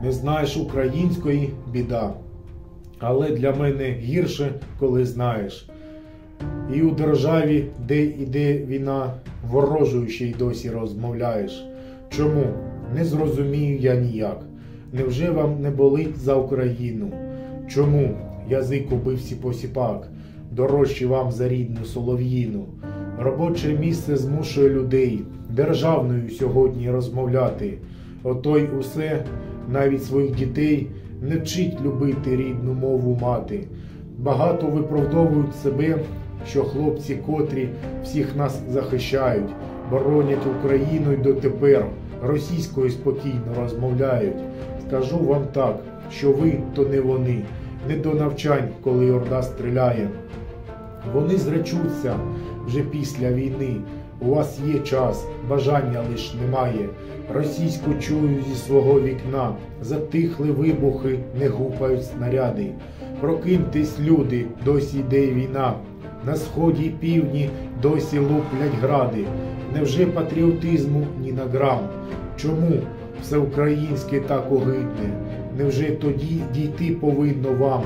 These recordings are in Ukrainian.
Не знаєш української – біда. Але для мене гірше, коли знаєш. І у державі, де йде війна, ворожою ще й досі розмовляєш. Чому? Не зрозумію я ніяк. Невже вам не болить за Україну? Чому? Язик убивці посіпак, дорожче вам за рідну солов'їну. Робоче місце змушує людей державною сьогодні розмовляти. Ото й усе, навіть своїх дітей, не вчить любити рідну мову мати. Багато виправдовують себе, що хлопці, котрі всіх нас захищають, боронять Україну й дотепер російською спокійно розмовляють. Скажу вам так, що ви – то не вони, не до навчань, коли орда стріляє. Вони зречуться вже після війни. У вас є час, бажання лиш немає. Російську чую зі свого вікна. Затихли вибухи, не гупають снаряди. Прокиньтесь, люди, досі йде війна. На сході й півдні досі луплять гради. Невже патріотизму ні на грам? Чому все українське так огидне? Невже тоді дійти повинно вам?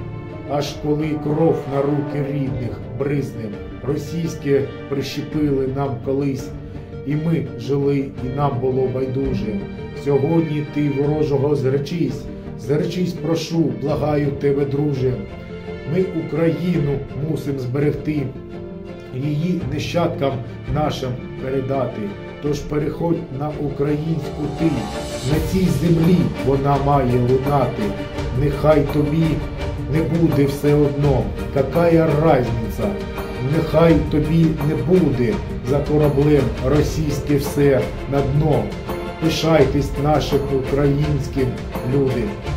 Аж коли кров на руки рідних бризне, російське прищепили нам колись, і ми жили, і нам було байдуже. Сьогодні ти ворожого зречись, прошу, благаю тебе, друже. Ми Україну мусим зберегти, її нащадкам нашим передати. Тож переходь на українську ти, на цій землі вона має лунати. Нехай тобі не буде все одно, какая разниця, нехай тобі не буде за кораблем російське все на дно. Пишайтесь нашим українським, люди.